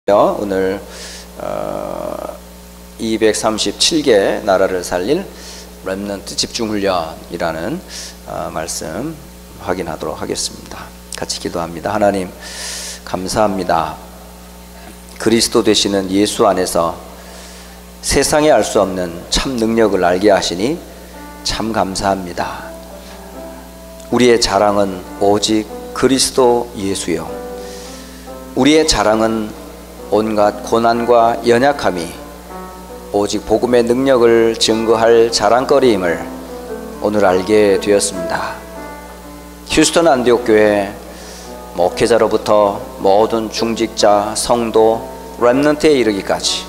오늘 237개 나라를 살릴 렘넌트 집중훈련이라는 말씀 확인하도록 하겠습니다. 같이 기도합니다. 하나님 감사합니다. 그리스도 되시는 예수 안에서 세상에 알 수 없는 참 능력을 알게 하시니 참 감사합니다. 우리의 자랑은 오직 그리스도 예수요, 우리의 자랑은 온갖 고난과 연약함이 오직 복음의 능력을 증거할 자랑거리임을 오늘 알게 되었습니다. 휴스턴 안디옥 교회 목회자로부터 모든 중직자, 성도, 렘넌트에 이르기까지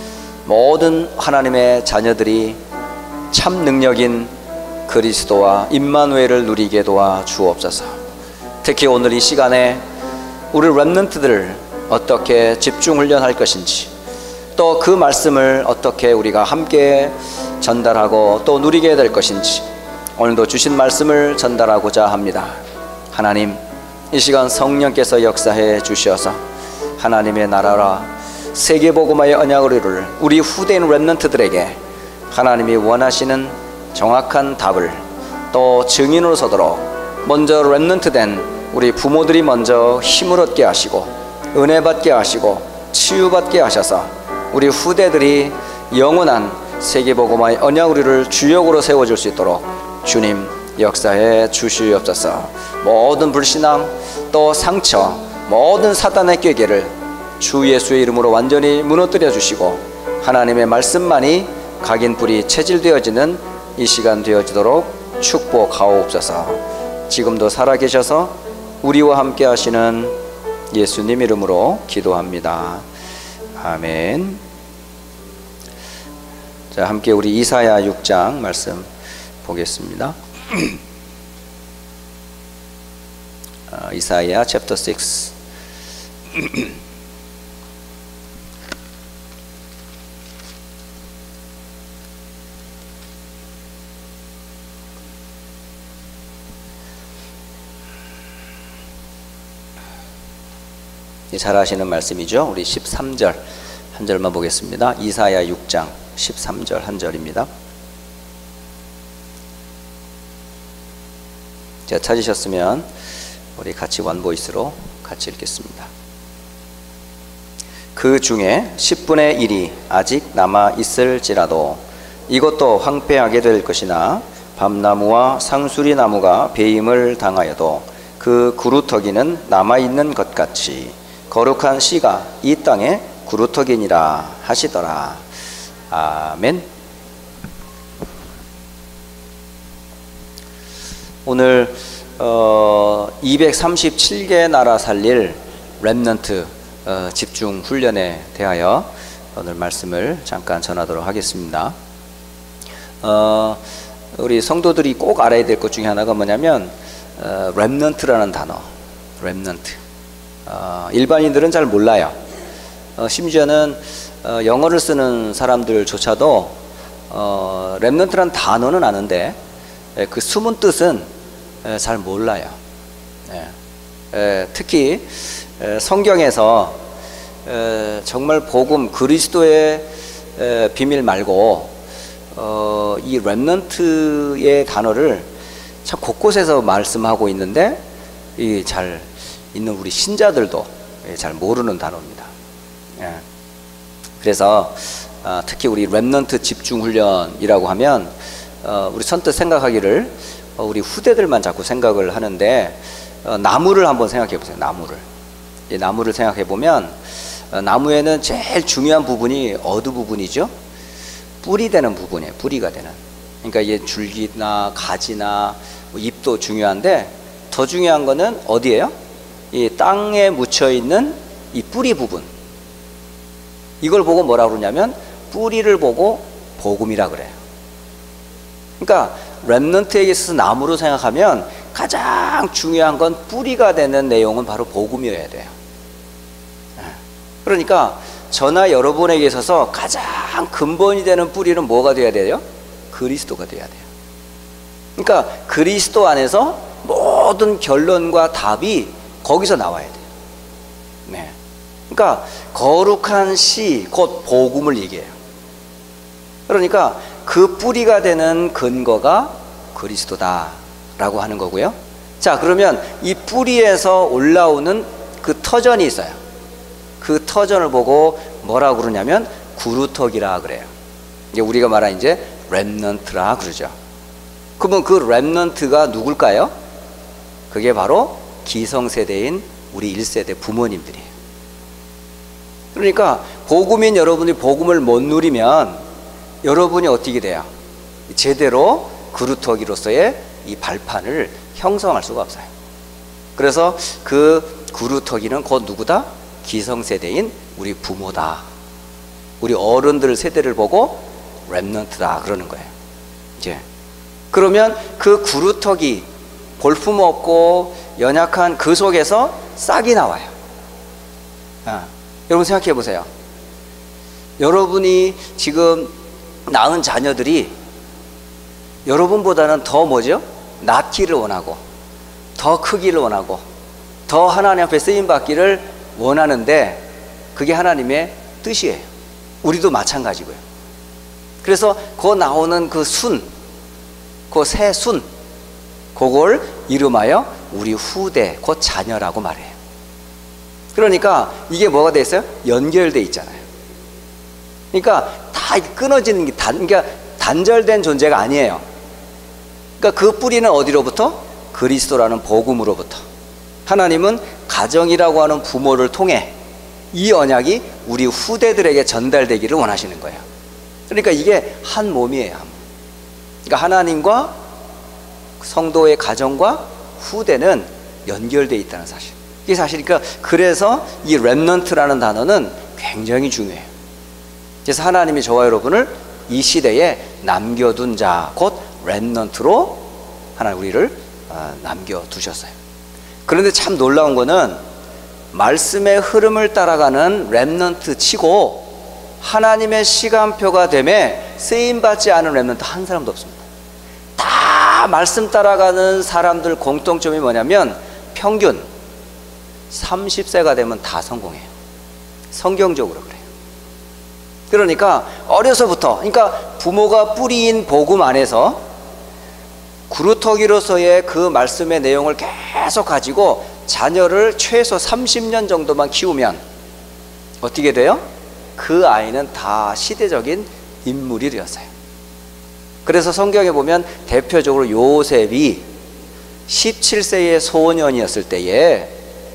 모든 하나님의 자녀들이 참 능력인 그리스도와 임마누엘을 누리게 도와 주옵소서. 특히 오늘 이 시간에 우리 렘넌트들을 어떻게 집중훈련할 것인지, 또 그 말씀을 어떻게 우리가 함께 전달하고 또 누리게 될 것인지 오늘도 주신 말씀을 전달하고자 합니다. 하나님, 이 시간 성령께서 역사해 주셔서 하나님의 나라라 세계복음화의 언약을 이룰 우리 후대인 렘넌트들에게 하나님이 원하시는 정확한 답을 또 증인으로 서도록 먼저 렘넌트 된 우리 부모들이 먼저 힘을 얻게 하시고 은혜 받게 하시고 치유받게 하셔서 우리 후대들이 영원한 세계복음화의 언약우리를 주역으로 세워줄 수 있도록 주님 역사해 주시옵소서. 모든 불신앙 또 상처, 모든 사단의 꾀계를 주 예수의 이름으로 완전히 무너뜨려 주시고 하나님의 말씀만이 각인불이 체질되어지는 이 시간 되어지도록 축복하옵소서. 지금도 살아계셔서 우리와 함께 하시는 예수님 이름으로 기도합니다. 아멘. 자, 함께 우리 이사야 6장 말씀 보겠습니다. 이사야 챕터 6. 잘 아시는 말씀이죠. 우리 13절 한 절만 보겠습니다. 이사야 6장 13절 한 절입니다. 제가 찾으셨으면 우리 같이 원보이스로 같이 읽겠습니다. 그 중에 10분의 1이 아직 남아 있을지라도 이것도 황폐하게 될 것이나 밤나무와 상수리 나무가 배임을 당하여도 그 구루터기는 남아 있는 것 같이 거룩한 씨가 이 땅에 구루터기니라 하시더라. 아멘. 오늘 237개 나라 살릴 렘넌트 집중 훈련에 대하여 오늘 말씀을 잠깐 전하도록 하겠습니다. 우리 성도들이 꼭 알아야 될 것 중에 하나가 뭐냐면 렘넌트라는 단어, 렘넌트. 일반인들은 잘 몰라요. 심지어는 영어를 쓰는 사람들조차도 렘넌트라는 단어는 아는데 그 숨은 뜻은 잘 몰라요. 특히 성경에서 정말 복음 그리스도의 비밀 말고 이 렘넌트의 단어를 참 곳곳에서 말씀하고 있는데 이 잘 있는 우리 신자들도 잘 모르는 단어입니다. 그래서 특히 우리 렘넌트 집중훈련이라고 하면 우리 선뜻 생각하기를 우리 후대들만 자꾸 생각을 하는데 나무를 한번 생각해 보세요. 이 나무를 생각해 보면 나무에는 제일 중요한 부분이 어느 부분이죠? 뿌리 되는 부분이에요. 뿌리가 되는. 그러니까 이게 줄기나 가지나 잎도 중요한데 더 중요한 거는 어디예요? 이 땅에 묻혀 있는 이 뿌리 부분, 이걸 보고 뭐라 그러냐면 뿌리를 보고 복음이라 그래요. 그러니까 렘넌트에게 있어서 나무로 생각하면 가장 중요한 건 뿌리가 되는 내용은 바로 복음이어야 돼요. 그러니까 저나 여러분에게 있어서 가장 근본이 되는 뿌리는 뭐가 돼야 돼요? 그리스도가 돼야 돼요. 그러니까 그리스도 안에서 모든 결론과 답이 거기서 나와야 돼요. 그러니까 거룩한 씨, 곧 복음을 얘기해요. 그러니까 그 뿌리가 되는 근거가 그리스도다라고 하는 거고요. 자, 그러면 이 뿌리에서 올라오는 그 터전이 있어요. 그 터전을 보고 뭐라고 그러냐면 구루터기라 그래요. 이제 우리가 말한 이제 렘넌트라 그러죠. 그러면 그 렘넌트가 누굴까요? 그게 바로 기성세대인 우리 1세대 부모님들이에요. 그러니까 복음인 여러분이 복음을 못 누리면 여러분이 어떻게 돼요? 제대로 구루터기로서의 이 발판을 형성할 수가 없어요. 그래서 그 구루터기는 곧 누구다? 기성세대인 우리 부모다. 우리 어른들 세대를 보고 렘넌트다 그러는 거예요. 이제 그러면 그 구루터기, 볼품없고 연약한 그 속에서 싹이 나와요. 여러분 생각해 보세요. 여러분이 지금 낳은 자녀들이 여러분보다는 더 뭐죠? 낳기를 원하고 더 크기를 원하고 더 하나님 앞에 쓰임받기를 원하는데 그게 하나님의 뜻이에요. 우리도 마찬가지고요. 그래서 그 나오는 그 순, 그 새 순, 그걸 이름하여 우리 후대, 곧 자녀라고 말해요. 그러니까 이게 뭐가 돼 있어요? 연결돼 있잖아요. 그러니까 다 끊어지는 게 그러니까 단절된 존재가 아니에요. 그러니까 그 뿌리는 어디로부터? 그리스도라는 복음으로부터. 하나님은 가정이라고 하는 부모를 통해 이 언약이 우리 후대들에게 전달되기를 원하시는 거예요. 그러니까 이게 한 몸이에요. 그러니까 하나님과 성도의 가정과 후대는 연결되어 있다는 사실. 이게 사실이니까 그래서 이 렘넌트라는 단어는 굉장히 중요해요. 그래서 하나님이 저와 여러분을 이 시대에 남겨둔 자, 곧 렘넌트로 하나님 우리를 남겨두셨어요. 그런데 참 놀라운 거는 말씀의 흐름을 따라가는 렘넌트 치고 하나님의 시간표가 됨에 쓰임받지 않은 렘넌트 한 사람도 없습니다. 다 말씀 따라가는 사람들 공통점이 뭐냐면 평균 30세가 되면 다 성공해요. 성경적으로 그래요. 그러니까 어려서부터, 그러니까 부모가 뿌리인 복음 안에서 구루터기로서의 그 말씀의 내용을 계속 가지고 자녀를 최소 30년 정도만 키우면 어떻게 돼요? 그 아이는 다 시대적인 인물이 되었어요. 그래서 성경에 보면 대표적으로 요셉이 17세의 소년이었을 때에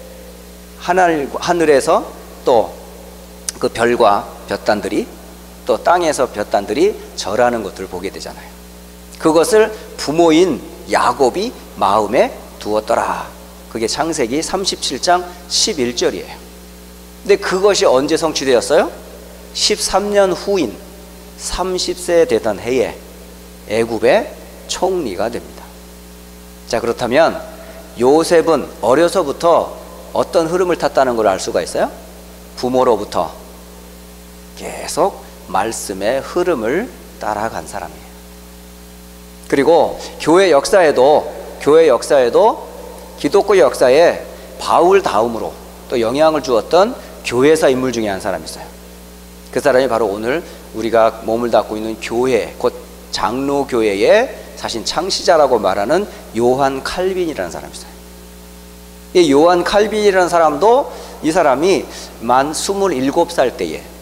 하늘에서 또 그 별과 볕단들이 또 땅에서 볕단들이 절하는 것들을 보게 되잖아요. 그것을 부모인 야곱이 마음에 두었더라. 그게 창세기 37장 11절이에요. 근데 그것이 언제 성취되었어요? 13년 후인 30세 되던 해에 애굽의 총리가 됩니다. 자, 그렇다면 요셉은 어려서부터 어떤 흐름을 탔다는 걸 알 수가 있어요? 부모로부터 계속 말씀의 흐름을 따라간 사람이에요. 그리고 교회 역사에도 기독교 역사에 바울 다음으로 또 영향을 주었던 교회사 인물 중에 한 사람이 있어요. 그 사람이 바로 오늘 우리가 몸을 닫고 있는 교회, 곧 장로교회의 사실 창시자라고 말하는 요한 칼빈이라는 사람이 있어요. 이 요한 칼빈이라는 사람도 이 사람이 만 27살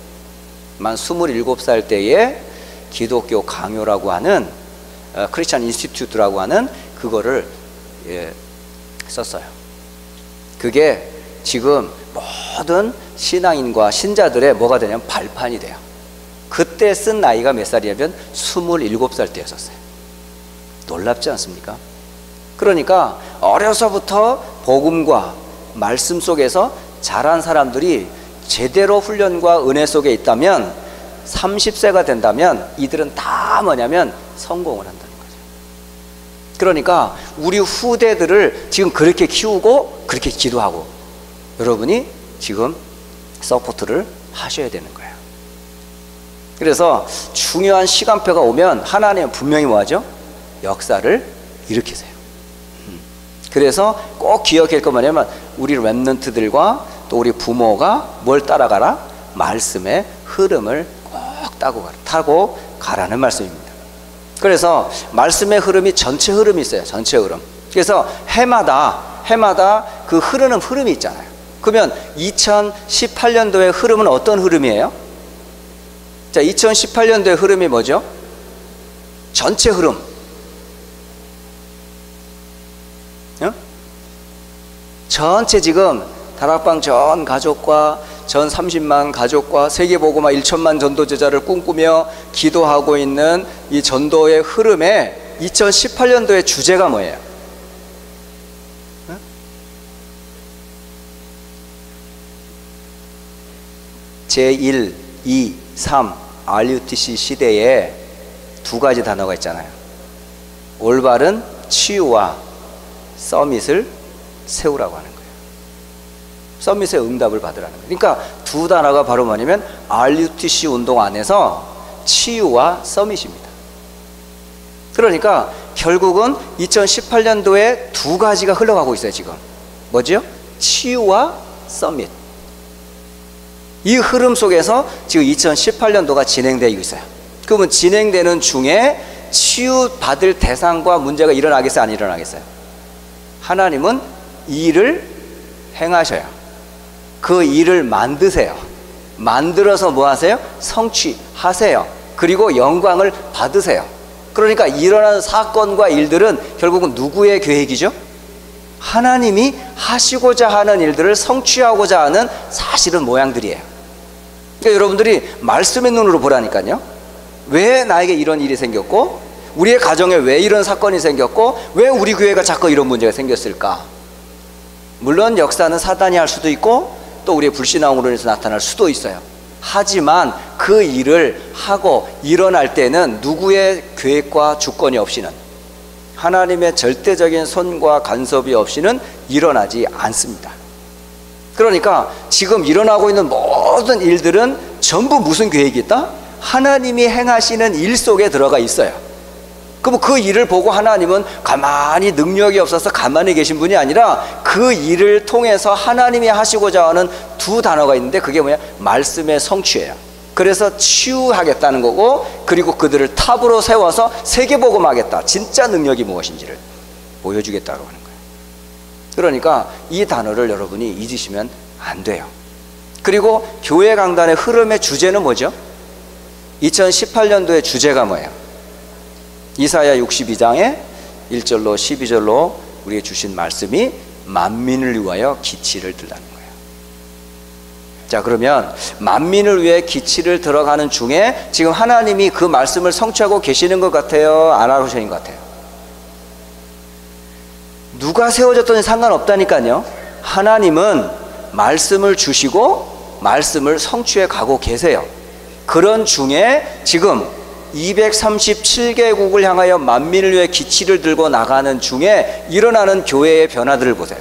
때에 기독교 강요라고 하는 크리스찬 인스티튜트라고 하는 그거를 썼어요. 그게 지금 모든 신앙인과 신자들의 뭐가 되냐면 발판이 돼요. 그때 쓴 나이가 몇 살이냐면 27살 때였었어요. 놀랍지 않습니까? 그러니까 어려서부터 복음과 말씀 속에서 자란 사람들이 제대로 훈련과 은혜 속에 있다면 30세가 된다면 이들은 다 뭐냐면 성공을 한다는 거죠. 그러니까 우리 후대들을 지금 그렇게 키우고 그렇게 기도하고 여러분이 지금 서포트를 하셔야 되는 거예요. 그래서 중요한 시간표가 오면 하나님은 분명히 뭐하죠? 역사를 일으키세요. 그래서 꼭 기억할 것 뭐냐면 우리 렘넌트들과 또 우리 부모가 뭘 따라가라? 말씀의 흐름을 꼭 타고 가라는 말씀입니다. 그래서 말씀의 흐름이 전체 흐름이 있어요. 전체 흐름. 그래서 해마다 그 흐르는 흐름이 있잖아요. 그러면 2018년도의 흐름은 어떤 흐름이에요? 자, 2018년도의 흐름이 뭐죠? 전체 흐름. 전체 지금 다락방 전 가족과 전 30만 가족과 세계복음화 1천만 전도 제자를 꿈꾸며 기도하고 있는 이 전도의 흐름에 2018년도의 주제가 뭐예요? 제1, 2, 3 RUTC 시대에 두 가지 단어가 있잖아요. 올바른 치유와 서밋을 세우라고 하는 거예요. 서밋의 응답을 받으라는 거예요. 그러니까 두 단어가 바로 뭐냐면 RUTC 운동 안에서 치유와 서밋입니다. 그러니까 결국은 2018년도에 두 가지가 흘러가고 있어요. 지금 뭐죠? 치유와 서밋. 이 흐름 속에서 지금 2018년도가 진행되고 있어요. 그러면 진행되는 중에 치유받을 대상과 문제가 일어나겠어요? 안 일어나겠어요? 하나님은 이 일을 행하셔요. 그 일을 만드세요. 만들어서 뭐 하세요? 성취하세요. 그리고 영광을 받으세요. 그러니까 일어나는 사건과 일들은 결국은 누구의 계획이죠? 하나님이 하시고자 하는 일들을 성취하고자 하는 사실은 모양들이에요. 그러니까 여러분들이 말씀의 눈으로 보라니까요. 왜 나에게 이런 일이 생겼고, 우리의 가정에 왜 이런 사건이 생겼고, 왜 우리 교회가 자꾸 이런 문제가 생겼을까? 물론 역사는 사단이 할 수도 있고 또 우리의 불신앙으로 인해서 나타날 수도 있어요. 하지만 그 일을 하고 일어날 때는 누구의 계획과 주권이 없이는, 하나님의 절대적인 손과 간섭이 없이는 일어나지 않습니다. 그러니까 지금 일어나고 있는 모든 일들은 전부 무슨 계획이 있다? 하나님이 행하시는 일 속에 들어가 있어요. 그럼 그 일을 보고 하나님은 가만히 능력이 없어서 가만히 계신 분이 아니라 그 일을 통해서 하나님이 하시고자 하는 두 단어가 있는데 그게 뭐냐? 말씀의 성취예요. 그래서 치유하겠다는 거고, 그리고 그들을 탑으로 세워서 세계복음하겠다. 진짜 능력이 무엇인지를 보여주겠다고 하는 거예요. 그러니까 이 단어를 여러분이 잊으시면 안 돼요. 그리고 교회 강단의 흐름의 주제는 뭐죠? 2018년도의 주제가 뭐예요? 이사야 62장의 1절로 12절로 우리에게 주신 말씀이 만민을 위하여 기치를 들라는 거예요. 자, 그러면 만민을 위해 기치를 들어가는 중에 지금 하나님이 그 말씀을 성취하고 계시는 것 같아요? 안 하고 계시는 것 같아요? 누가 세워졌든지 상관없다니까요. 하나님은 말씀을 주시고 말씀을 성취해 가고 계세요. 그런 중에 지금 237개국을 향하여 만민을 위해 기치를 들고 나가는 중에 일어나는 교회의 변화들을 보세요.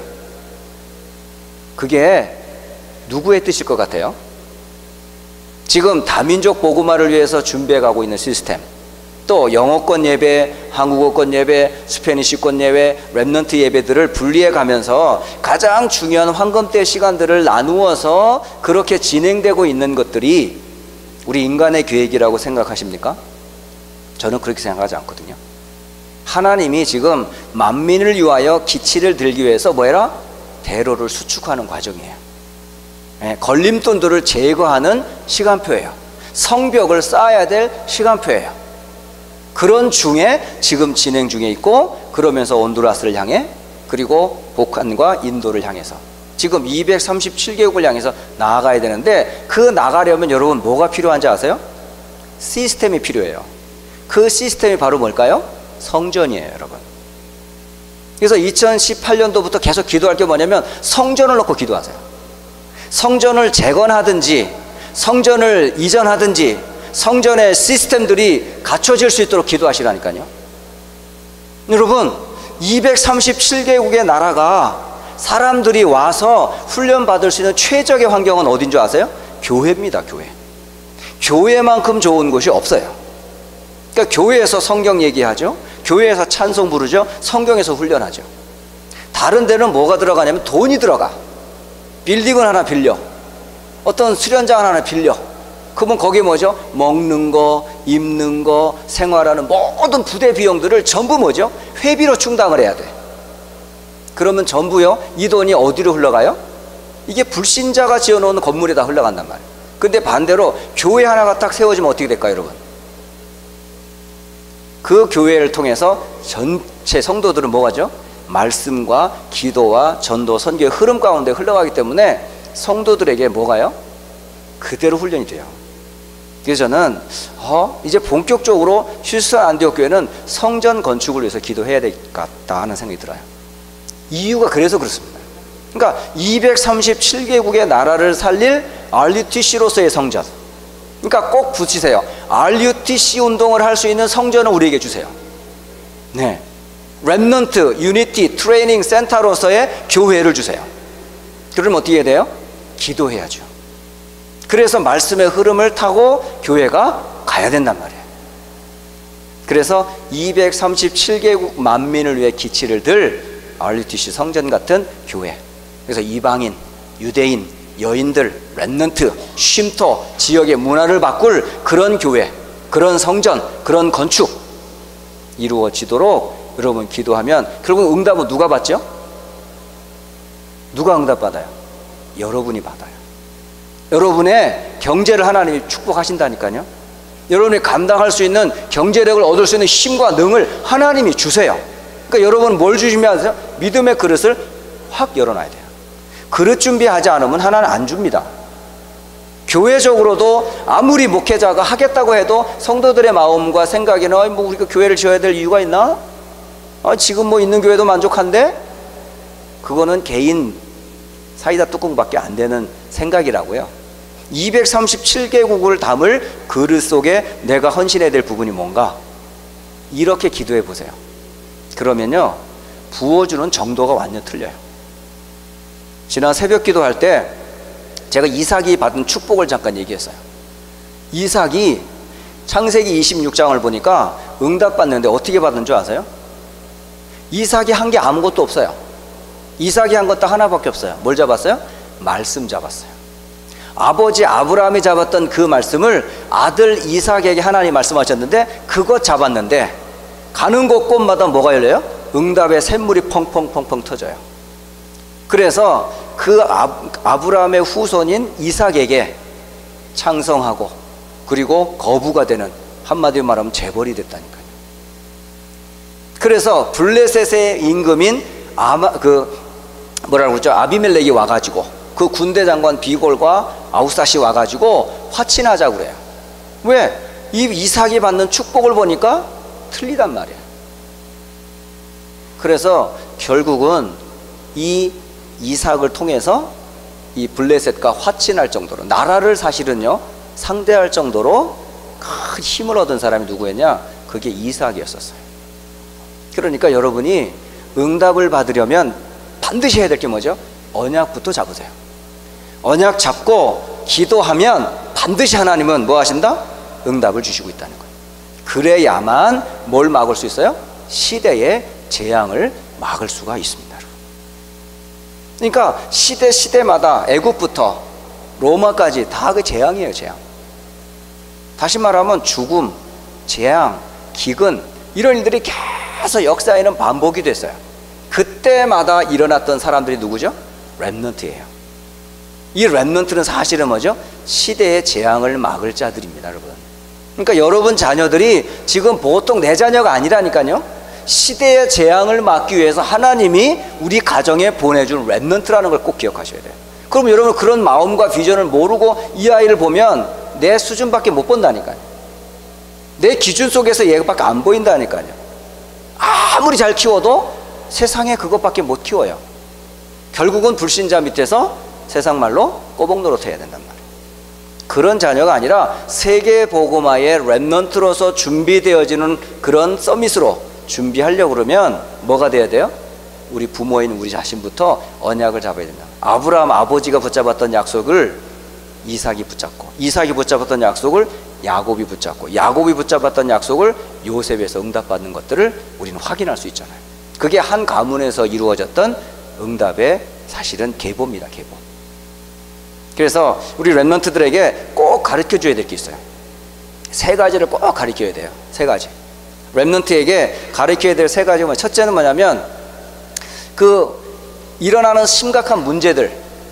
그게 누구의 뜻일 것 같아요? 지금 다민족 복음화를 위해서 준비해 가고 있는 시스템, 또 영어권 예배, 한국어권 예배, 스페니쉬권 예배, 렘넌트 예배들을 분리해 가면서 가장 중요한 황금때 시간들을 나누어서 그렇게 진행되고 있는 것들이 우리 인간의 계획이라고 생각하십니까? 저는 그렇게 생각하지 않거든요. 하나님이 지금 만민을 위하여 기치를 들기 위해서 뭐해라? 대로를 수축하는 과정이에요. 걸림돌들을 제거하는 시간표예요. 성벽을 쌓아야 될 시간표예요. 그런 중에 지금 진행 중에 있고, 그러면서 온두라스를 향해, 그리고 북한과 인도를 향해서 지금 237개국을 향해서 나아가야 되는데, 그 나가려면 여러분 뭐가 필요한지 아세요? 시스템이 필요해요. 그 시스템이 바로 뭘까요? 성전이에요, 여러분. 그래서 2018년도부터 계속 기도할 게 뭐냐면 성전을 놓고 기도하세요. 성전을 재건하든지 성전을 이전하든지 성전의 시스템들이 갖춰질 수 있도록 기도하시라니까요. 여러분, 237개국의 나라가 사람들이 와서 훈련받을 수 있는 최적의 환경은 어딘 줄 아세요? 교회입니다. 교회. 교회만큼 좋은 곳이 없어요. 그러니까 교회에서 성경 얘기하죠. 교회에서 찬송 부르죠. 성경에서 훈련하죠. 다른 데는 뭐가 들어가냐면 돈이 들어가. 빌딩을 하나 빌려, 어떤 수련장 하나 빌려. 그러면 거기에 뭐죠? 먹는 거, 입는 거, 생활하는 모든 부대 비용들을 전부 뭐죠? 회비로 충당을 해야 돼. 그러면 전부요, 이 돈이 어디로 흘러가요? 이게 불신자가 지어놓은 건물에다 흘러간단 말이에요. 근데 반대로 교회 하나가 딱 세워지면 어떻게 될까요, 여러분? 그 교회를 통해서 전체 성도들은 뭐가죠? 말씀과 기도와 전도, 선교의 흐름 가운데 흘러가기 때문에 성도들에게 뭐가요? 그대로 훈련이 돼요. 그래서 저는 이제 본격적으로 휴스턴 안디옥 교회는 성전 건축을 위해서 기도해야 될 것 같다 하는 생각이 들어요. 이유가 그래서 그렇습니다. 그러니까 237개국의 나라를 살릴 RUTC로서의 성전, 그러니까 꼭 붙이세요. RUTC 운동을 할 수 있는 성전을 우리에게 주세요. 네, 렘넌트 유니티 트레이닝 센터로서의 교회를 주세요. 그러면 어떻게 해야 돼요? 기도해야죠. 그래서 말씀의 흐름을 타고 교회가 가야 된단 말이에요. 그래서 237개국 만민을 위해 기치를 들 RUTC 성전 같은 교회, 그래서 이방인, 유대인, 여인들, 렘넌트, 쉼터, 지역의 문화를 바꿀 그런 교회, 그런 성전, 그런 건축 이루어지도록 여러분 기도하면 결국 응답은 누가 받죠? 누가 응답받아요? 여러분이 받아요. 여러분의 경제를 하나님이 축복하신다니까요. 여러분이 감당할 수 있는 경제력을 얻을 수 있는 힘과 능을 하나님이 주세요. 그러니까 여러분은 뭘 주시면 하세요? 믿음의 그릇을 확 열어놔야 돼요. 그릇 준비하지 않으면 하나는 안 줍니다. 교회적으로도 아무리 목회자가 하겠다고 해도 성도들의 마음과 생각에는 뭐 우리가 교회를 지어야 될 이유가 있나? 지금 뭐 있는 교회도 만족한데? 그거는 개인 사이다 뚜껑밖에 안 되는 생각이라고요. 237개국을 담을 그릇 속에 내가 헌신해야 될 부분이 뭔가? 이렇게 기도해 보세요. 그러면요, 부어주는 정도가 완전 틀려요. 지난 새벽 기도할 때 제가 이삭이 받은 축복을 잠깐 얘기했어요. 이삭이 창세기 26장을 보니까 응답받는데 어떻게 받은 줄 아세요? 이삭이 한 게 아무것도 없어요. 이삭이 한 것 딱 하나밖에 없어요. 뭘 잡았어요? 말씀 잡았어요. 아버지 아브라함이 잡았던 그 말씀을 아들 이삭에게 하나님 말씀하셨는데 그것 잡았는데 가는 곳곳마다 뭐가 열려요? 응답의 샘물이 펑펑펑펑 터져요. 그래서 그 아브라함의 후손인 이삭에게 창성하고 그리고 거부가 되는, 한마디로 말하면 재벌이 됐다니까요. 그래서 블레셋의 임금인 뭐라고 그러죠? 아비멜렉이 와가지고 그 군대 장관 비골과 아우삿이 와가지고 화친하자고 그래요. 왜? 이 이삭이 받는 축복을 보니까 틀리단 말이에요. 그래서 결국은 이 이삭을 통해서 이 블레셋과 화친할 정도로, 나라를 사실은요 상대할 정도로 큰 힘을 얻은 사람이 누구였냐? 그게 이삭이었었어요. 그러니까 여러분이 응답을 받으려면 반드시 해야 될 게 뭐죠? 언약부터 잡으세요. 언약 잡고 기도하면 반드시 하나님은 뭐 하신다? 응답을 주시고 있다는 거예요. 그래야만 뭘 막을 수 있어요? 시대의 재앙을 막을 수가 있습니다. 그러니까 시대마다 애굽부터 로마까지 다 그 재앙이에요. 재앙. 다시 말하면 죽음, 재앙, 기근, 이런 일들이 계속 역사에는 반복이 됐어요. 그때마다 일어났던 사람들이 누구죠? 렘넌트예요. 이 렘넌트는 사실은 뭐죠? 시대의 재앙을 막을 자들입니다, 여러분. 그러니까 여러분 자녀들이 지금 보통 내 자녀가 아니라니까요. 시대의 재앙을 막기 위해서 하나님이 우리 가정에 보내준 렘넌트라는 걸 꼭 기억하셔야 돼요. 그럼 여러분 그런 마음과 비전을 모르고 이 아이를 보면 내 수준밖에 못 본다니까요. 내 기준 속에서 얘밖에 안 보인다니까요. 아무리 잘 키워도 세상에 그것밖에 못 키워요. 결국은 불신자 밑에서 세상 말로 꼬복 노릇해야 된단 말이에요. 그런 자녀가 아니라 세계 복음화의 렘넌트로서 준비되어지는 그런 서밋으로 준비하려고 그러면 뭐가 돼야 돼요? 우리 부모인 우리 자신부터 언약을 잡아야 된다. 아브라함 아버지가 붙잡았던 약속을 이삭이 붙잡고, 이삭이 붙잡았던 약속을 야곱이 붙잡고, 야곱이 붙잡았던 약속을 요셉에서 응답받는 것들을 우리는 확인할 수 있잖아요. 그게 한 가문에서 이루어졌던 응답의 사실은 계보입니다. 계보. 그래서 우리 렘넌트들에게 꼭 가르쳐 줘야 될 게 있어요. 세 가지를 꼭 가르쳐야 돼요. 세 가지. 렘넌트에게 가르쳐야 될 세 가지가 첫째는 뭐냐면 일어나는 심각한 문제들,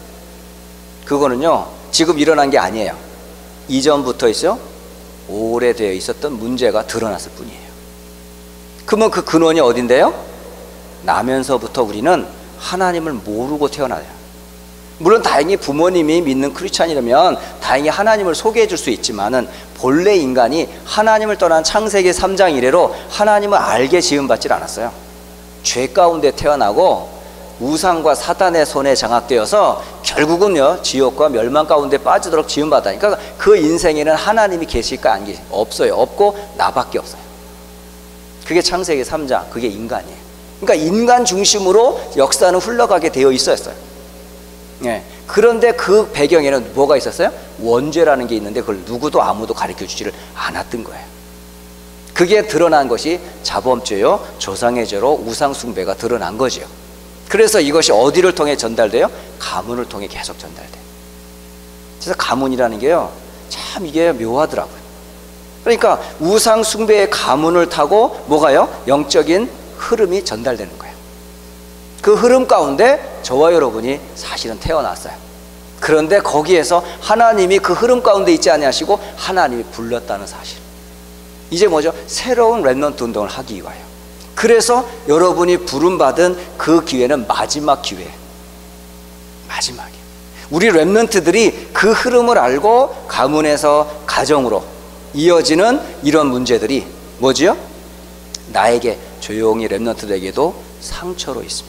그거는요 지금 일어난 게 아니에요. 이전부터 오래되어 있었던 문제가 드러났을 뿐이에요. 그러면 그 근원이 어딘데요? 나면서부터 우리는 하나님을 모르고 태어나요. 물론 다행히 부모님이 믿는 크리스찬이라면 다행히 하나님을 소개해 줄 수 있지만은 본래 인간이 하나님을 떠난 창세기 3장 이래로 하나님을 알게 지음받질 않았어요. 죄 가운데 태어나고 우상과 사단의 손에 장악되어서 결국은요 지옥과 멸망 가운데 빠지도록 지음받아. 그러니까 그 인생에는 하나님이 계실까 안 계실까? 없어요. 없고 나밖에 없어요. 그게 창세기 3장, 그게 인간이에요. 그러니까 인간 중심으로 역사는 흘러가게 되어 있었어요. 예. 그런데 그 배경에는 뭐가 있었어요? 원죄라는 게 있는데 그걸 누구도 아무도 가르쳐 주지를 않았던 거예요. 그게 드러난 것이 자범죄요, 조상의 죄로 우상 숭배가 드러난 거지요. 그래서 이것이 어디를 통해 전달돼요? 가문을 통해 계속 전달돼요. 그래서 가문이라는 게요 참 이게 묘하더라고요. 그러니까 우상 숭배의 가문을 타고 뭐가요? 영적인 흐름이 전달되는 거예요. 그 흐름 가운데 저와 여러분이 사실은 태어났어요. 그런데 거기에서 하나님이 그 흐름 가운데 있지 아니하시고 하나님이 불렀다는 사실. 이제 뭐죠? 새로운 렘넌트 운동을 하기 위하여. 그래서 여러분이 부름받은 그 기회는 마지막 기회예요. 마지막이에요. 우리 렘넌트들이 그 흐름을 알고 가문에서 가정으로 이어지는 이런 문제들이 뭐지요? 나에게 조용히 렘넌트들에게도 상처로 있습니다.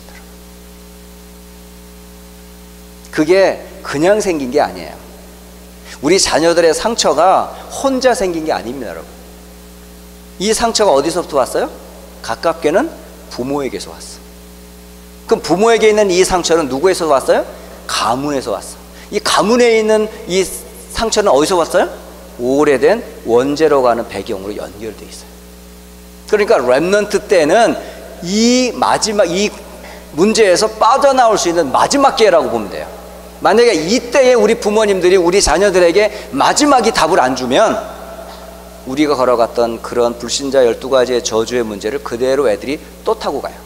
그게 그냥 생긴 게 아니에요. 우리 자녀들의 상처가 혼자 생긴 게 아닙니다, 여러분. 이 상처가 어디서부터 왔어요? 가깝게는 부모에게서 왔어. 그럼 부모에게 있는 이 상처는 누구에서 왔어요? 가문에서 왔어. 이 가문에 있는 이 상처는 어디서 왔어요? 오래된 원죄로 가는 배경으로 연결되어 있어요. 그러니까 렘넌트 때는 이 마지막 이 문제에서 빠져나올 수 있는 마지막 기회라고 보면 돼요. 만약에 이때에 우리 부모님들이 우리 자녀들에게 마지막이 답을 안 주면 우리가 걸어갔던 그런 불신자 12가지의 저주의 문제를 그대로 애들이 또 타고 가요.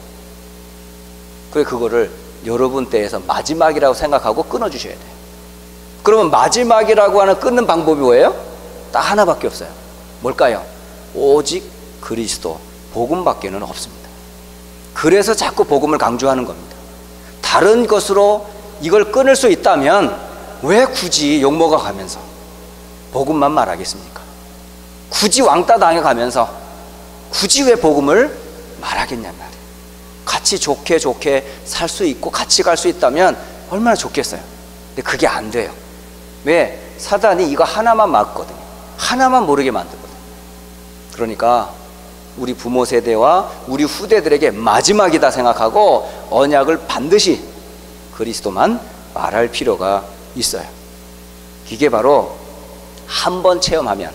그거를 여러분 때에서 마지막이라고 생각하고 끊어주셔야 돼요. 그러면 마지막이라고 하는 끊는 방법이 뭐예요? 딱 하나밖에 없어요. 뭘까요? 오직 그리스도, 복음밖에는 없습니다. 그래서 자꾸 복음을 강조하는 겁니다. 다른 것으로 이걸 끊을 수 있다면 왜 굳이 욕먹어 가면서 복음만 말하겠습니까? 굳이 왕따 당해가면서 굳이 왜 복음을 말하겠냔 말이에요. 같이 좋게 살 수 있고 같이 갈 수 있다면 얼마나 좋겠어요. 근데 그게 안 돼요. 왜? 사단이 이거 하나만 막거든요. 하나만 모르게 만들거든요. 그러니까 우리 부모 세대와 우리 후대들에게 마지막이다 생각하고 언약을 반드시 그리스도만 말할 필요가 있어요. 이게 바로 한 번 체험하면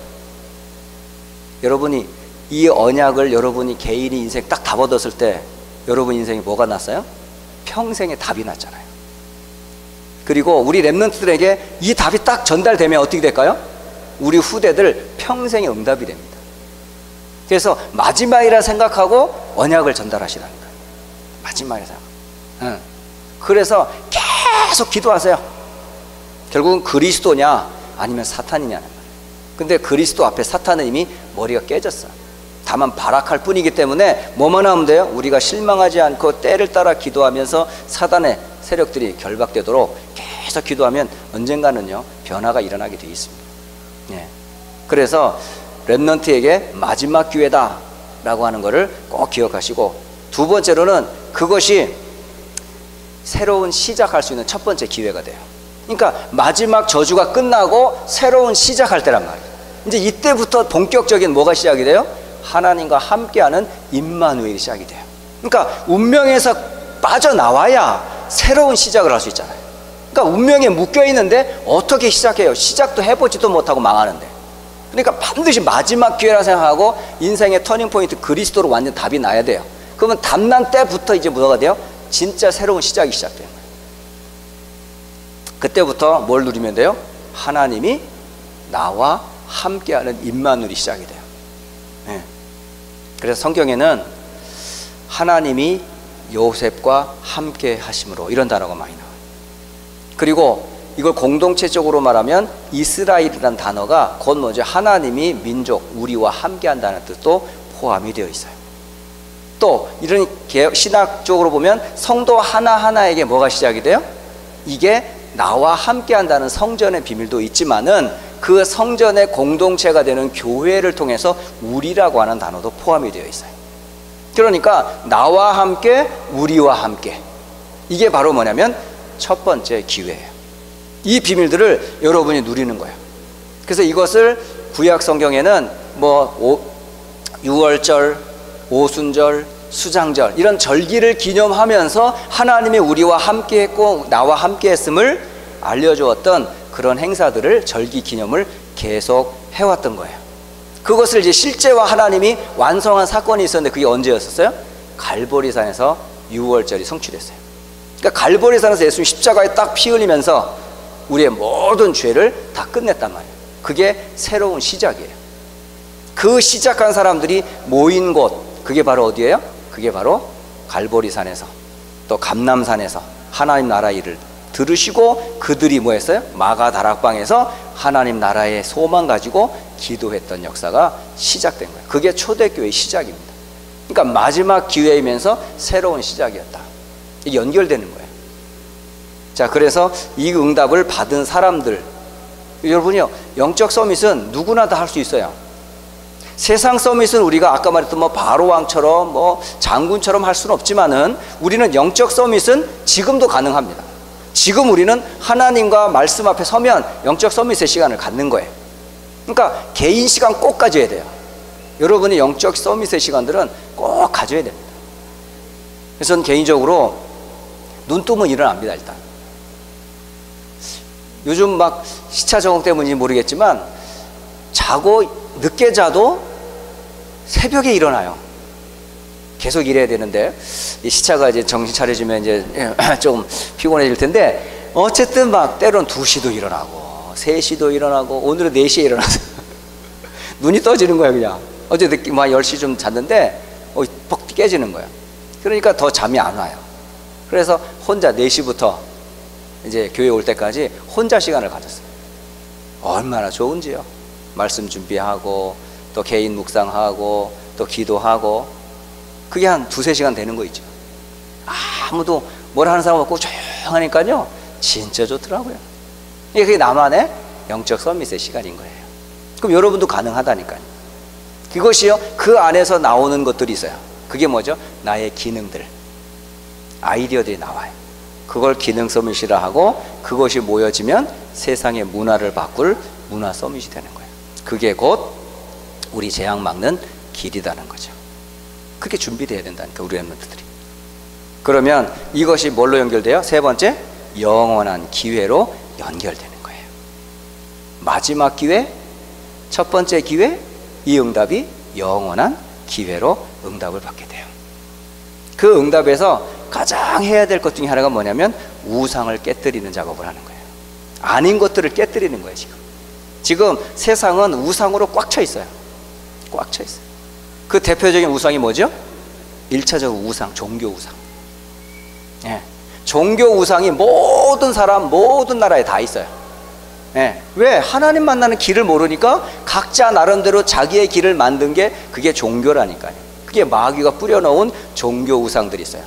여러분이 이 언약을 여러분이 개인이 인생 딱 다 얻었을 때 여러분 인생에 뭐가 났어요? 평생의 답이 났잖아요. 그리고 우리 렘넌트들에게 이 답이 딱 전달되면 어떻게 될까요? 우리 후대들 평생의 응답이 됩니다. 그래서 마지막이라 생각하고 언약을 전달하시라는 거예요. 마지막이라 생각. 그래서 계속 기도하세요. 결국은 그리스도냐 아니면 사탄이냐는 거예요. 근데 그리스도 앞에 사탄은 이미 머리가 깨졌어. 다만 발악할 뿐이기 때문에 뭐만 하면 돼요? 우리가 실망하지 않고 때를 따라 기도하면서 사단의 세력들이 결박되도록 계속 기도하면 언젠가는요 변화가 일어나게 되어 있습니다. 예. 그래서 렘넌트에게 마지막 기회다 라고 하는 것을 꼭 기억하시고, 두 번째로는 그것이 새로운 시작할 수 있는 첫 번째 기회가 돼요. 그러니까 마지막 저주가 끝나고 새로운 시작할 때란 말이에요. 이제 이때부터 본격적인 뭐가 시작이 돼요? 하나님과 함께하는 임마누엘이 시작이 돼요. 그러니까 운명에서 빠져나와야 새로운 시작을 할 수 있잖아요. 그러니까 운명에 묶여있는데 어떻게 시작해요? 시작도 해보지도 못하고 망하는데. 그러니까 반드시 마지막 기회라 생각하고 인생의 터닝포인트 그리스도로 완전 답이 나야 돼요. 그러면 답난 때부터 이제 뭐가 돼요? 진짜 새로운 시작이 시작돼요. 그때부터 뭘 누리면 돼요? 하나님이 나와 함께하는 임마누엘이 시작이 돼요. 네. 그래서 성경에는 하나님이 요셉과 함께 하심으로 이런 단어가 많이 나와요. 그리고 이걸 공동체적으로 말하면 이스라엘이라는 단어가 곧 뭐죠? 하나님이 민족, 우리와 함께 한다는 뜻도 포함이 되어 있어요. 또 이런 신학적으로 보면 성도 하나하나에게 뭐가 시작이 돼요? 이게 나와 함께 한다는 성전의 비밀도 있지만은 그 성전의 공동체가 되는 교회를 통해서 우리라고 하는 단어도 포함이 되어 있어요. 그러니까 나와 함께, 우리와 함께, 이게 바로 뭐냐면 첫 번째 기회예요. 이 비밀들을 여러분이 누리는 거예요. 그래서 이것을 구약 성경에는 유월절, 오순절, 수장절 이런 절기를 기념하면서 하나님이 우리와 함께 했고 나와 함께 했음을 알려주었던 그런 행사들을, 절기 기념을 계속 해왔던 거예요. 그것을 이제 실제와 하나님이 완성한 사건이 있었는데 그게 언제였었어요? 갈보리산에서 유월절이 성취됐어요. 그러니까 갈보리산에서 예수님 십자가에 딱 피 흘리면서 우리의 모든 죄를 다 끝냈단 말이에요. 그게 새로운 시작이에요. 그 시작한 사람들이 모인 곳, 그게 바로 어디예요? 그게 바로 갈보리산에서, 또 감람산에서 하나님 나라 일을 들으시고 그들이 뭐 했어요? 마가다락방에서 하나님 나라의 소망 가지고 기도했던 역사가 시작된 거예요. 그게 초대교회의 시작입니다. 그러니까 마지막 기회이면서 새로운 시작이었다. 이게 연결되는 거예요. 자, 그래서 이 응답을 받은 사람들, 여러분이요, 영적 서밋은 누구나 다 할 수 있어요. 세상 서밋은 우리가 아까 말했던 바로왕처럼 장군처럼 할 수는 없지만은 우리는 영적 서밋은 지금도 가능합니다. 지금 우리는 하나님과 말씀 앞에 서면 영적 서밋의 시간을 갖는 거예요. 그러니까 개인 시간 꼭 가져야 돼요. 여러분이 영적 서밋의 시간들은 꼭 가져야 됩니다. 그래서 저는 개인적으로 눈 뜨면 일어납니다. 일단 요즘 시차 적응 때문인지 모르겠지만 늦게 자도 새벽에 일어나요. 계속 일해야 되는데 이 시차가 이제 정신 차려지면 이제 좀 피곤해질 텐데 어쨌든 때론 2시도 일어나고 3시도 일어나고 오늘은 4시에 일어나서 눈이 떠지는 거예요. 그냥 어제 늦게 10시 잤는데 퍽 깨지는 거예요. 그러니까 더 잠이 안 와요. 그래서 혼자 4시부터 이제 교회 올 때까지 혼자 시간을 가졌어요. 얼마나 좋은지요. 말씀 준비하고 또 개인 묵상하고 또 기도하고 그게 한 2-3시간 되는 거 있죠. 아무도 뭘 하는 사람 없고 조용하니까요 진짜 좋더라고요. 그게 나만의 영적 서밋의 시간인 거예요. 그럼 여러분도 가능하다니까요. 그것이요, 그 안에서 나오는 것들이 있어요. 그게 뭐죠? 나의 기능들, 아이디어들이 나와요. 그걸 기능 서밋이라 하고 그것이 모여지면 세상의 문화를 바꿀 문화 서밋이 되는 거예요. 그게 곧 우리 재앙 막는 길이라는 거죠. 그렇게 준비되어야 된다니까, 우리 랩런트들이. 그러면 이것이 뭘로 연결돼요? 세 번째, 영원한 기회로 연결되는 거예요. 마지막 기회, 첫 번째 기회, 이 응답이 영원한 기회로 응답을 받게 돼요. 그 응답에서 가장 해야 될 것 중에 하나가 뭐냐면 우상을 깨뜨리는 작업을 하는 거예요. 아닌 것들을 깨뜨리는 거예요. 지금 세상은 우상으로 꽉 차 있어요. 꽉 차 있어요. 그 대표적인 우상이 뭐죠? 1차적으로 우상, 종교 우상. 예. 종교 우상이 모든 사람, 모든 나라에 다 있어요. 예. 왜? 하나님 만나는 길을 모르니까 각자 나름대로 자기의 길을 만든 게 그게 종교라니까요. 그게 마귀가 뿌려놓은 종교 우상들이 있어요.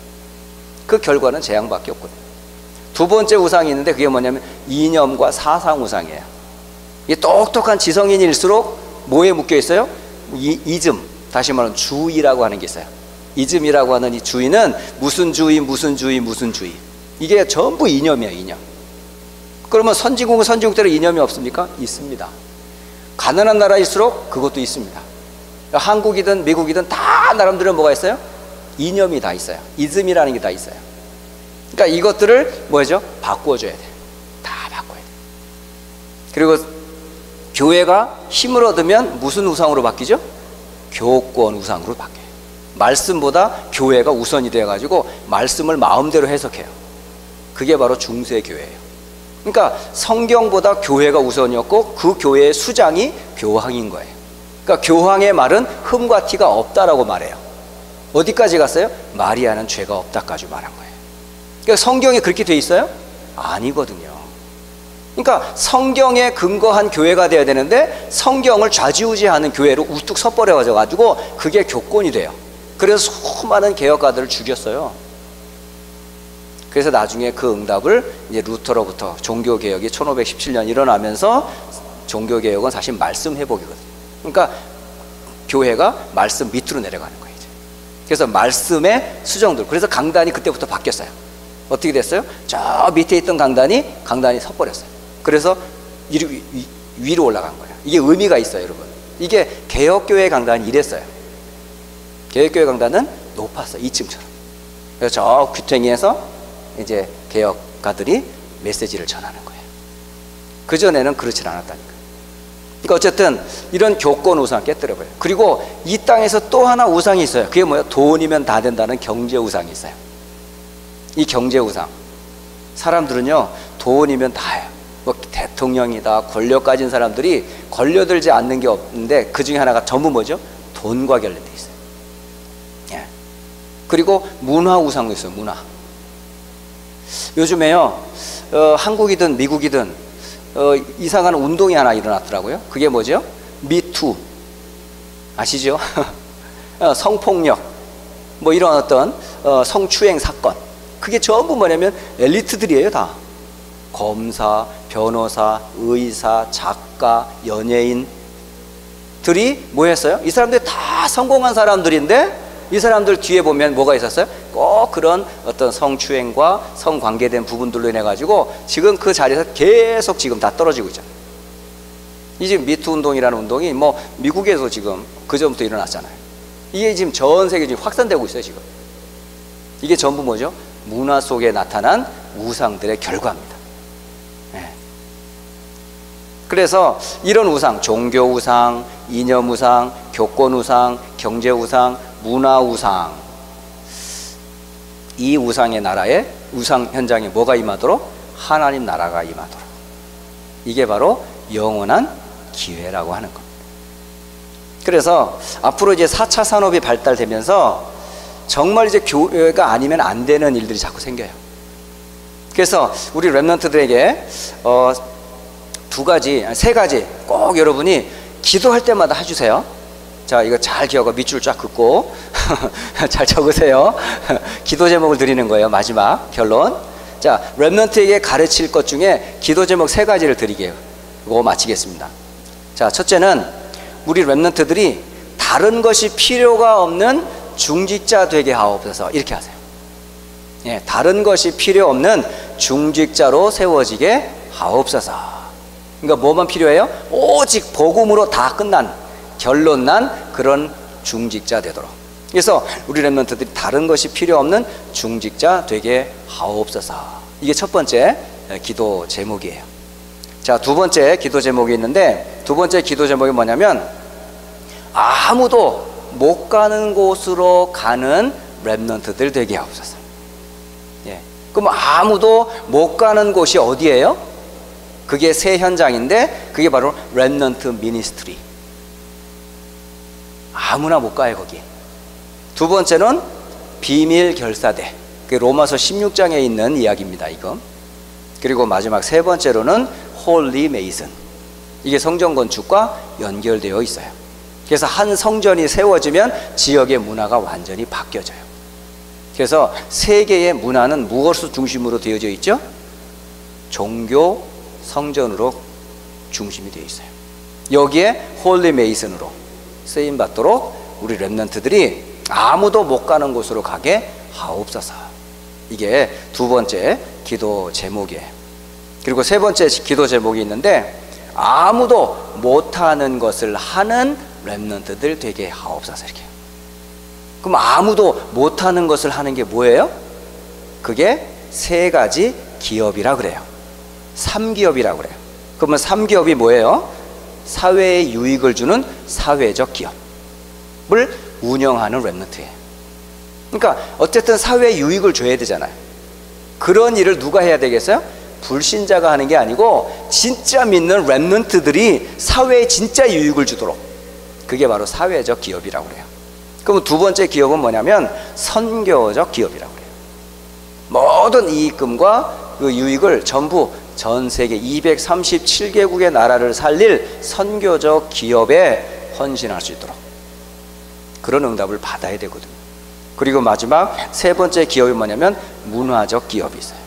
그 결과는 재앙밖에 없거든요. 두 번째 우상이 있는데 그게 뭐냐면 이념과 사상 우상이에요. 이 똑똑한 지성인일수록 뭐에 묶여 있어요? 이즘, 다시 말하면 주의라고 하는 게 있어요. 이즘이라고 하는 이 주의는 무슨 주의, 무슨 주의, 무슨 주의. 이게 전부 이념이에요, 이념. 그러면 선진국은 선진국대로 이념이 없습니까? 있습니다. 가난한 나라일수록 그것도 있습니다. 한국이든 미국이든 다 나름대로 뭐가 있어요? 이념이 다 있어요. 이즘이라는 게 다 있어요. 그러니까 이것들을 뭐죠? 바꿔줘야 돼요. 다 바꿔야 돼요. 그리고 교회가 힘을 얻으면 무슨 우상으로 바뀌죠? 교권 우상으로 바뀌어요. 말씀보다 교회가 우선이 되어가지고 말씀을 마음대로 해석해요. 그게 바로 중세교회예요. 그러니까 성경보다 교회가 우선이었고 그 교회의 수장이 교황인 거예요. 그러니까 교황의 말은 흠과 티가 없다라고 말해요. 어디까지 갔어요? 마리아는 죄가 없다까지 말한 거예요. 그러니까 성경에 그렇게 돼 있어요? 아니거든요. 그러니까 성경에 근거한 교회가 돼야 되는데 성경을 좌지우지하는 교회로 우뚝 섰버려져 가지고 그게 교권이 돼요. 그래서 수많은 개혁가들을 죽였어요. 그래서 나중에 그 응답을 이제 루터로부터 종교개혁이 1517년 일어나면서 종교개혁은 사실 말씀 회복이거든요. 그러니까 교회가 말씀 밑으로 내려가는 거예요. 이제. 그래서 말씀의 수정들. 그래서 강단이 그때부터 바뀌었어요. 어떻게 됐어요? 저 밑에 있던 강단이 섰버렸어요. 그래서 위로 올라간 거예요. 이게 의미가 있어요, 여러분. 이게 개혁교회 강단이 이랬어요. 개혁교회 강단은 높았어요, 2층처럼. 그래서 저 귀퉁이에서 이제 개혁가들이 메시지를 전하는 거예요. 그전에는 그렇진 않았다니까요. 그러니까 어쨌든 이런 교권 우상 깨뜨려버려요. 그리고 이 땅에서 또 하나 우상이 있어요. 그게 뭐예요? 돈이면 다 된다는 경제 우상이 있어요. 이 경제 우상. 사람들은요, 돈이면 다예요. 뭐 대통령이다, 권력 가진 사람들이 걸려들지 않는 게 없는데 그 중에 하나가 전부 뭐죠? 돈과 관련돼 있어요. 예. 그리고 문화 우상도 있어요. 문화. 요즘에요, 한국이든 미국이든 이상한 운동이 하나 일어났더라고요. 그게 뭐죠? 미투. 아시죠? 성폭력, 뭐 이런 어떤 성추행 사건. 그게 전부 뭐냐면 엘리트들이에요, 다. 검사, 변호사, 의사, 작가, 연예인들이 뭐 했어요? 이 사람들이 다 성공한 사람들인데 이 사람들 뒤에 보면 뭐가 있었어요? 꼭 그런 어떤 성추행과 성관계된 부분들로 인해 가지고 지금 그 자리에서 계속 지금 다 떨어지고 있잖아요. 이 지금 미투 운동이라는 운동이 뭐 미국에서 지금 그전부터 일어났잖아요. 이게 지금 전 세계 지금 확산되고 있어요, 지금. 이게 전부 뭐죠? 문화 속에 나타난 우상들의 결과입니다. 네. 그래서 이런 우상, 종교 우상, 이념 우상, 교권 우상, 경제 우상, 문화 우상, 이 우상의 나라에, 우상 현장에 뭐가 임하도록? 하나님 나라가 임하도록. 이게 바로 영원한 기회라고 하는 겁니다. 그래서 앞으로 이제 4차 산업이 발달되면서 정말 이제 교회가 아니면 안 되는 일들이 자꾸 생겨요. 그래서 우리 랩런트들에게 세 가지 꼭 여러분이 기도할 때마다 해주세요. 자, 이거 잘 기억하고 밑줄 쫙 긋고 잘 적으세요. 기도 제목을 드리는 거예요. 마지막 결론. 자, 랩런트에게 가르칠 것 중에 기도 제목 3가지를 드리게요. 이거 마치겠습니다. 자, 첫째는 우리 랩런트들이 다른 것이 필요가 없는 중직자 되게 하옵소서. 이렇게 하세요. 예, 다른 것이 필요 없는 중직자로 세워지게 하옵소서. 그러니까 뭐만 필요해요? 오직 복음으로 다 끝난, 결론 난 그런 중직자 되도록. 그래서 우리 랩런트들이 다른 것이 필요 없는 중직자 되게 하옵소서. 이게 첫 번째 기도 제목이에요. 자, 두 번째 기도 제목이 있는데, 두 번째 기도 제목이 뭐냐면 아무도 못 가는 곳으로 가는 랩런트들 되게 하옵소서. 예. 그럼 아무도 못 가는 곳이 어디예요? 그게 새 현장인데 그게 바로 랩런트 미니스트리. 아무나 못 가요, 거기. 두 번째는 비밀 결사대. 그게 로마서 16장에 있는 이야기입니다, 이거. 그리고 마지막 세 번째로는 홀리 메이슨. 이게 성전 건축과 연결되어 있어요. 그래서 한 성전이 세워지면 지역의 문화가 완전히 바뀌어져요. 그래서 세계의 문화는 무엇을 중심으로 되어져 있죠? 종교 성전으로 중심이 되어 있어요. 여기에 홀리 메이슨으로 쓰임 받도록 우리 랩런트들이 아무도 못 가는 곳으로 가게 하옵소서. 이게 두 번째 기도 제목이에요. 그리고 세 번째 기도 제목이 있는데 아무도 못하는 것을 하는 랩런트들 되게 하옵소서. 이렇게. 그럼 아무도 못하는 것을 하는 게 뭐예요? 그게 3가지 기업이라 그래요. 3기업이라고 그래요. 그러면 3기업이 뭐예요? 사회에 유익을 주는 사회적 기업을 운영하는 랩런트예요. 그러니까 어쨌든 사회에 유익을 줘야 되잖아요. 그런 일을 누가 해야 되겠어요? 불신자가 하는 게 아니고 진짜 믿는 렘넌트들이 사회에 진짜 유익을 주도록, 그게 바로 사회적 기업이라고 그래요. 그럼 두 번째 기업은 뭐냐면 선교적 기업이라고 그래요. 모든 이익금과 그 유익을 전부 전 세계 237개국의 나라를 살릴 선교적 기업에 헌신할 수 있도록, 그런 응답을 받아야 되거든요. 그리고 마지막 세 번째 기업이 뭐냐면 문화적 기업이 있어요.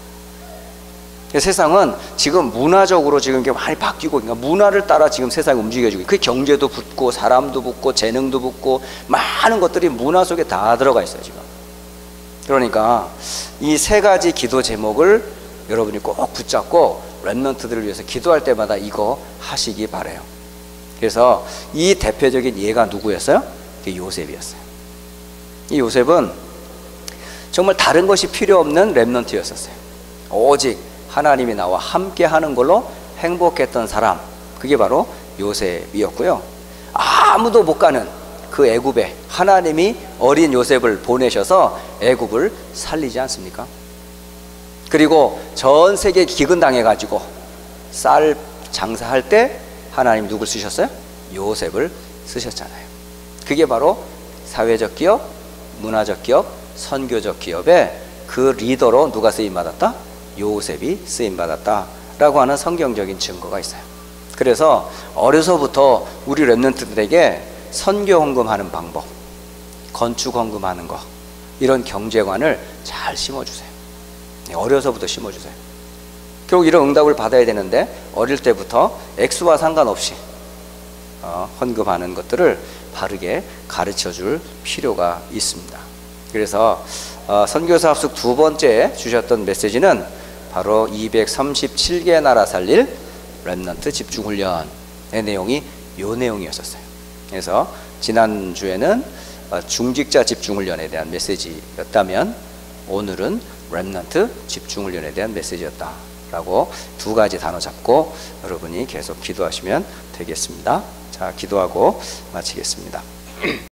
세상은 지금 문화적으로 지금 이게 많이 바뀌고, 그러니까 문화를 따라 지금 세상이 움직여지고, 그 경제도 붙고 사람도 붙고 재능도 붙고 많은 것들이 문화 속에 다 들어가 있어요 지금. 그러니까 이 세 가지 기도 제목을 여러분이 꼭 붙잡고 렘넌트들을 위해서 기도할 때마다 이거 하시기 바라요. 그래서 이 대표적인 예가 누구였어요? 요셉이었어요. 이 요셉은 정말 다른 것이 필요 없는 렘넌트였었어요. 오직 하나님이 나와 함께 하는 걸로 행복했던 사람, 그게 바로 요셉이었고요. 아무도 못 가는 그 애굽에 하나님이 어린 요셉을 보내셔서 애굽을 살리지 않습니까? 그리고 전 세계 기근당해 가지고 쌀 장사할 때 하나님 누굴 쓰셨어요? 요셉을 쓰셨잖아요. 그게 바로 사회적 기업, 문화적 기업, 선교적 기업에 그 리더로 누가 쓰임받았다? 요셉이 쓰임받았다라고 하는 성경적인 증거가 있어요. 그래서 어려서부터 우리 렘넌트들에게 선교 헌금하는 방법, 건축 헌금하는 거, 이런 경제관을 잘 심어주세요. 어려서부터 심어주세요. 결국 이런 응답을 받아야 되는데 어릴 때부터 액수와 상관없이 헌금하는 것들을 바르게 가르쳐줄 필요가 있습니다. 그래서 선교사 합숙 두 번째 주셨던 메시지는 바로 237개 나라 살릴 렘넌트 집중훈련의 내용이 요 내용이었었어요. 그래서 지난주에는 중직자 집중훈련에 대한 메시지였다면 오늘은 렘넌트 집중훈련에 대한 메시지였다라고 두 가지 단어 잡고 여러분이 계속 기도하시면 되겠습니다. 자, 기도하고 마치겠습니다.